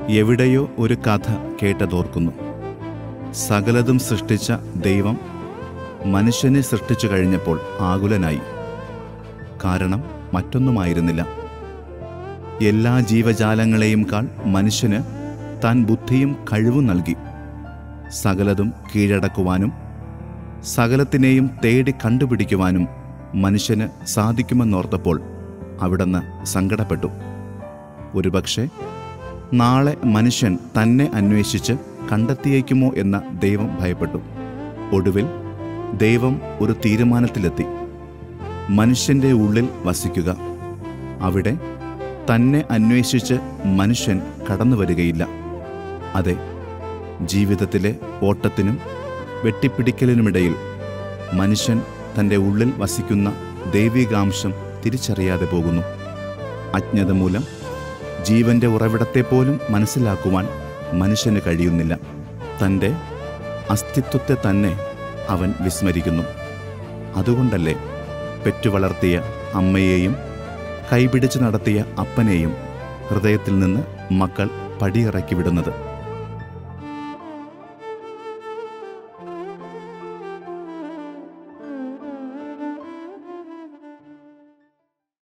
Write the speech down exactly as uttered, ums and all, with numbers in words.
എവിടെയോ ഒരു കഥ കേട്ടതോർക്കുന്നു. സകലതും സൃഷ്ടിച്ച ദൈവം മനുഷ്യനെ സൃഷ്ടിച്ചു കഴിഞ്ഞപ്പോൾ ആകുലനായി. കാരണം മറ്റൊന്നുമായിരുന്നില്ല. എല്ലാ ജീവജാലങ്ങളെയും കാൾ മനുഷ്യന് താൻ ബുദ്ധിയും കഴിവും നൽകി. സകലതും കീഴടക്കുവാനും സകലത്തിനെയും തേടി കണ്ടുപിടിക്കുവാനും മനുഷ്യന് സാധിക്കുമെന്നോർത്തപ്പോൾ അവിടുന്ന് സങ്കടപ്പെട്ടു. ഒരുപക്ഷെ നാളെ മനുഷ്യൻ തന്നെ അന്വേഷിച്ച് കണ്ടെത്തിയേക്കുമോ എന്ന ദൈവം ഭയപ്പെട്ടു. ഒടുവിൽ ദൈവം ഒരു തീരുമാനത്തിലെത്തി. മനുഷ്യൻ്റെ ഉള്ളിൽ വസിക്കുക. അവിടെ തന്നെ അന്വേഷിച്ച് മനുഷ്യൻ കടന്നു വരികയില്ല. അതെ, ജീവിതത്തിലെ ഓട്ടത്തിനും വെട്ടിപ്പിടിക്കലിനുമിടയിൽ മനുഷ്യൻ തൻ്റെ ഉള്ളിൽ വസിക്കുന്ന ദൈവികാംശം തിരിച്ചറിയാതെ പോകുന്നു. അജ്ഞത മൂലം ജീവൻ്റെ ഉറവിടത്തെപ്പോലും മനസ്സിലാക്കുവാൻ മനുഷ്യന് കഴിയുന്നില്ല. തൻ്റെ അസ്തിത്വത്തെ തന്നെ അവൻ വിസ്മരിക്കുന്നു. അതുകൊണ്ടല്ലേ പെറ്റുവളർത്തിയ അമ്മയെയും കൈപിടിച്ച് നടത്തിയ അപ്പനെയും ഹൃദയത്തിൽ നിന്ന് മക്കൾ പടിയിറക്കി വിടുന്നത്.